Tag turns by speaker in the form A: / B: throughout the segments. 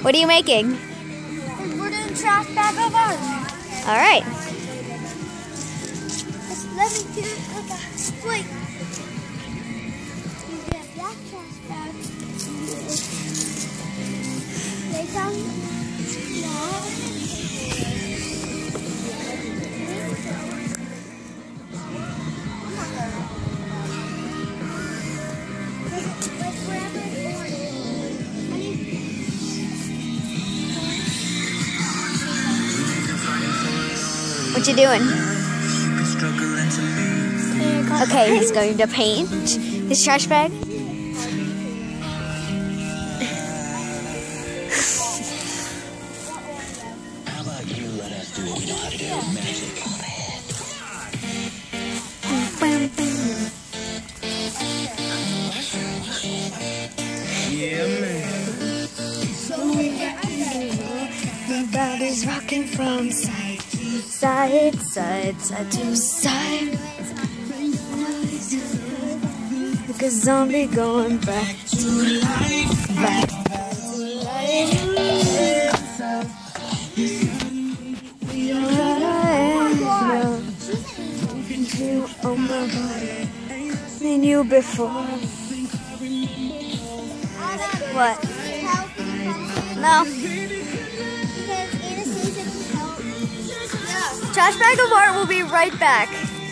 A: What are you making?
B: We're doing trash bag of art.
A: All right.
B: Let me do it. Wait. You get black trash bag. They found
A: What you doing? Okay, he's going to paint his trash bag.
C: How about you let us do what we know how to do? Magic.
D: Yeah, man.
A: Everybody's rocking from side to side. Like a zombie going back to life. Back to life. You on my body. Seen you before. What? No. Trash bag of art will be right back.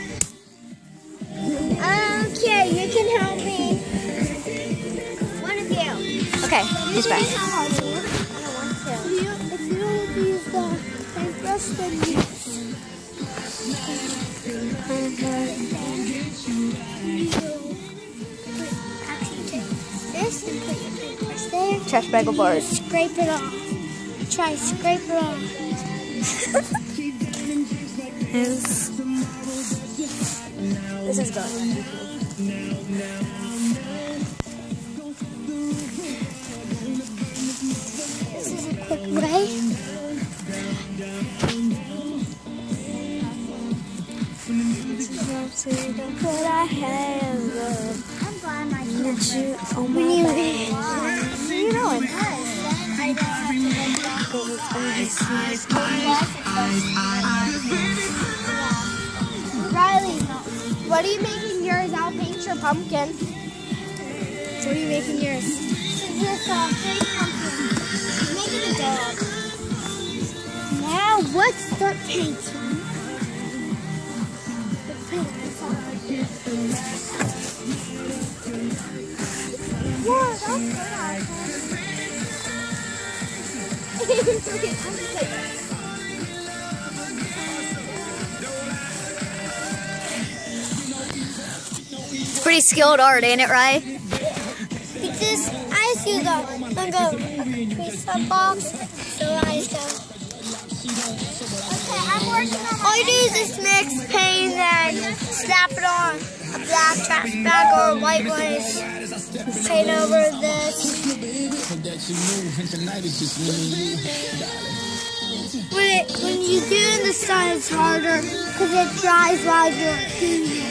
B: Okay, you can help me. One of you.
A: Okay, he's back.
B: I don't want to. If you don't use the paintbrush, then actually take this and put your paintbrush there.
A: Trash bag of art.
B: Scrape it off. Try scrape it off.
A: This is good.
B: This is a quick way.
A: What I have
B: I'm glad my
A: that you on my back. You know it.
B: I don't have to Riley, what are you making yours? I'll paint your pumpkin. So what are you making yours? This fake pumpkin. I'm making a dog. Now let's start painting. Whoa, that's good.
A: It's pretty skilled art, ain't it, right?
B: Because I just use a preset box, so I just go. Okay, I'm working on all you do is just mix paint and snap it on a black trash bag or a white one. Paint over this. When you do it in the sun, it's harder because it dries while you're cleaning.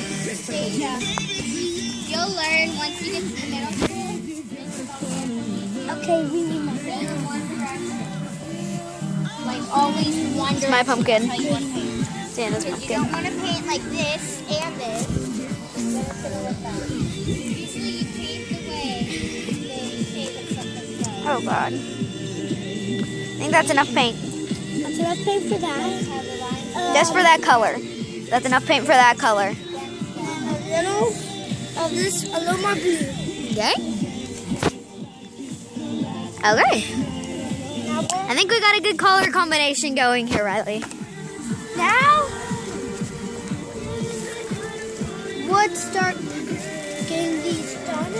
E: You'll learn once you get to the middle school.
B: Okay, we need my
E: Like always wonder.
A: It's my pumpkin.
E: How you want to paint.
A: Santa's
E: You
A: pumpkin.
E: don't want to paint like this and this. Then it's gonna look bad. Usually you paint the way they paint with something else.
A: Oh God. I think that's enough paint.
B: That's enough paint for that.
A: Just for that color. That's enough paint for that color.
B: A little of this, a little more blue.
A: Okay. Okay. I think we got a good color combination going here, Riley.
B: Now, let's start getting these done.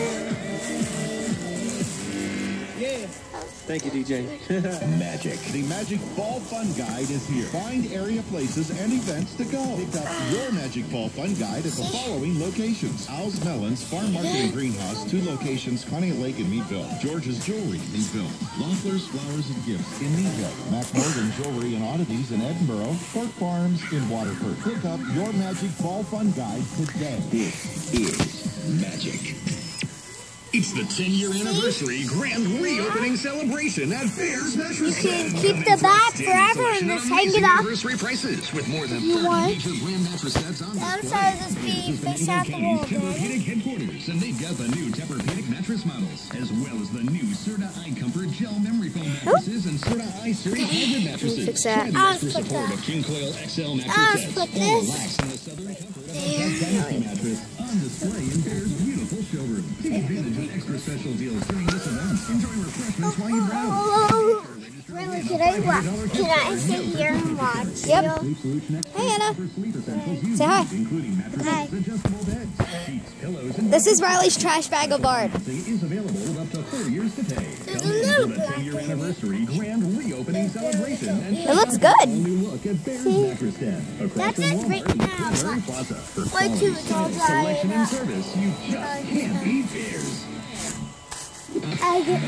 D: Yeah. Thank you, DJ.
F: Magic. The Magic Fall Fun Guide is here. Find area, places, and events to go. Pick up your Magic Fall Fun Guide at the following locations. Al's Melons, Farm Market and Greenhouse, 2 locations, Conneaut Lake in Meadville. George's Jewelry, Meadville. Loeffler's Flowers and Gifts in Meadville. MacMorgan Jewelry and Oddities in Edinburgh. Pork Farms in Waterford. Pick up your Magic Fall Fun Guide today. This is Magic. It's the 10-year anniversary grand reopening celebration at Bears Mattress.
B: You can keep the bag forever and just hang it up.
F: Anniversary prices with more than
B: You want?
F: major brand mattress sets on
B: I'm
F: display.
B: sorry, this be face out the wall, baby.
F: Tempur-Pedic headquarters, and they've got the new Tempur-Pedic mattress models, as well as the new Serta iComfort gel memory foam mattresses and Serta iSeries hybrid mattresses.
A: Fix that.
F: Try the
B: I'll
F: extra
B: put
F: support
B: that.
F: of King Coil XL mattress
B: I'll
F: sets,
B: put
F: or
B: this.
F: relax in the southern comfort of a Dynasty mattress on display in Bear's beautiful showroom. Take advantage of extra special deals during this event. Enjoy refreshments while you browse.
B: Oh, really? Can I sit here and watch?
A: Yep.
F: Sleep Solution Extra
A: Hey, Anna.
F: offers sleep essentials you
A: Say hi.
F: need, including mattresses,
B: Hi.
F: adjustable beds, sheets, pillows, and
A: This is Riley's trash bag of art.
F: is available with up to 4 years to pay.
B: There's
F: Come
B: a
F: in
B: little
F: for the 10-year
B: black
F: anniversary grand reopening celebration and
A: It looks
F: check out
A: good.
F: the all-new look at Bear's Mattress Den across
B: That's
F: from
B: it
F: Walmart
B: right
F: and
B: now,
F: Missouri
B: but-
F: Plaza. For
B: Why
F: quality,
B: two? It's all
F: style, selection,
B: dry.
F: and service, you just can't beat Bear's.
B: I get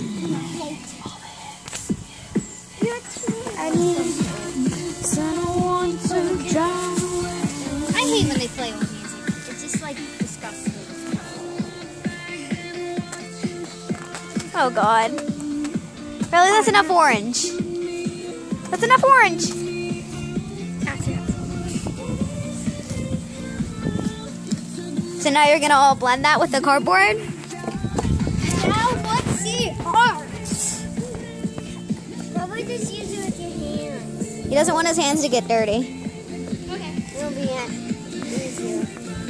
B: I need
A: Someone to drive away.
E: I hate when they play with music. It's just like disgusting.
A: Oh God. Riley, that's enough orange. That's enough orange. So now you're gonna all blend that with the cardboard?
B: Now let's see art. Probably just use it with your hands.
A: He doesn't want his hands to get dirty.
B: Okay. It'll be easier.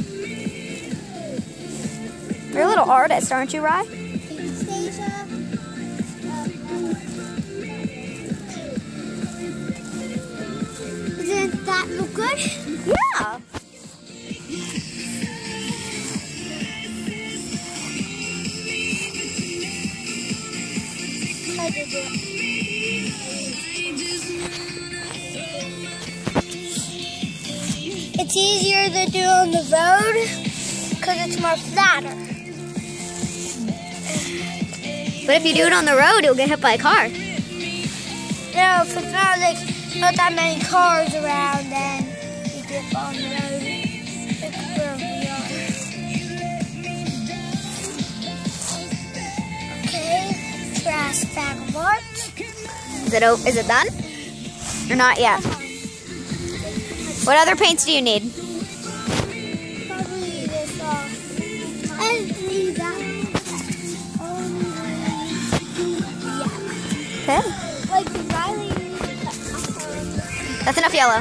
A: You're a little artist, aren't you, Rye?
B: Anastasia. Doesn't that look good?
A: Yeah.
B: I did it. It's easier to do on the road because it's more flatter.
A: But if you do it on the road, you'll get hit by a car.
B: No, if it's not like not that many cars around, then you get on the road. It's where we are. Okay, trash bag of art.
A: Is it done? Or not yet? What other paints do you need?
B: Probably this and leave that.
A: Okay.
B: Like Riley.
A: That's enough yellow.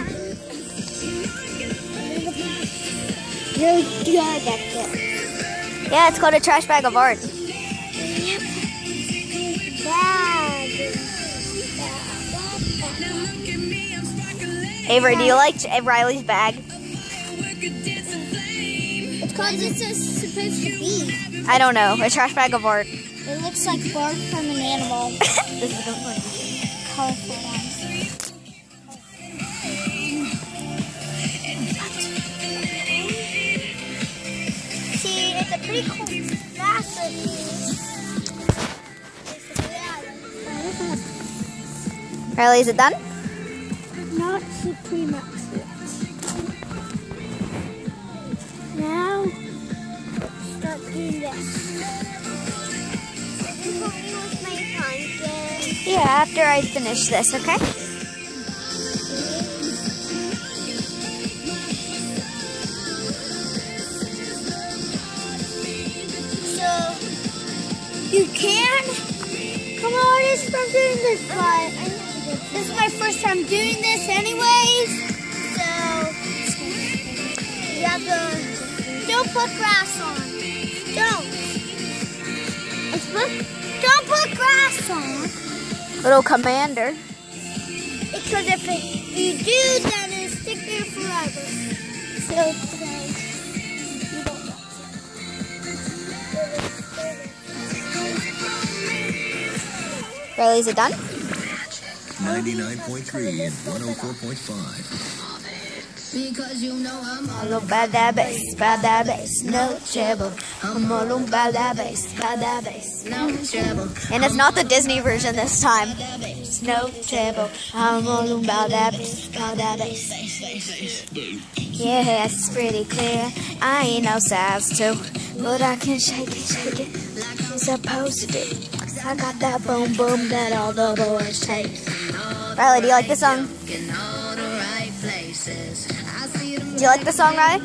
B: You're good at it.
A: Yeah, it's called a trash bag of art.
B: Bag.
A: Avery, do you like Riley's bag?
B: It's called this is supposed to be.
A: I don't know. A trash bag of art.
B: It looks like bark from an animal.
A: This is a good one.
B: Colorful one. See, it's a pretty cool masterpiece.
A: Riley, is it done?
B: Not Supreme X yet. Now, let's start doing this. This is what we with my pumpkin.
A: Yeah, after I finish this, okay?
B: So, you can come artist from doing this, but this is my first time doing this anyways. So, you have to, don't put grass on. Don't put grass on.
A: Little commander.
B: Because if you do, then it'll stick there forever. So, today, you don't want to.
A: Riley, is it done?
C: 99.3 and 104.5.
E: Because you know I'm
A: All about that bass, no trouble. I'm all about that bass,
E: no trouble.
A: And it's not the Disney version this time. bass, no trouble. I'm all about that bass, Yeah, it's pretty clear. I ain't no size 2, but I can shake it like I'm supposed to do. I got that boom boom that all the boys take. Riley, do you like this song? Do you like the song, Riley?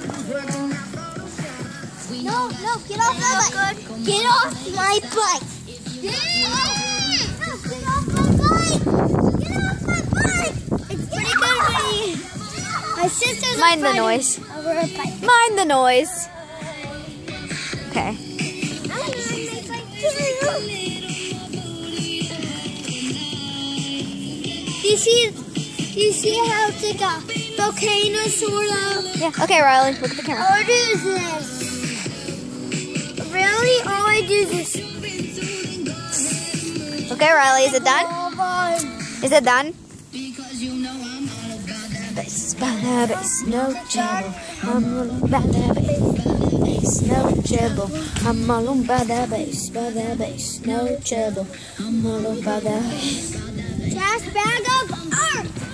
B: No, get off my bike. Get off my bike. Get off my bike. Get off my bike. It's pretty good, buddy. My sister's
A: Mind the noise.
B: over a bike.
A: Mind the noise. Okay.
B: I want to ride my bike too. You see how it's like a volcano sort of?
A: Yeah. Okay, Riley, look at the camera.
B: All I do is this. Really? All I do is this.
A: Okay, Riley, is it done? Is it done? Bass, bass, no trouble. I'm all about that bass, no trouble. I'm all about that bass, no trouble. I'm all about that bass.
B: Trash bag of art.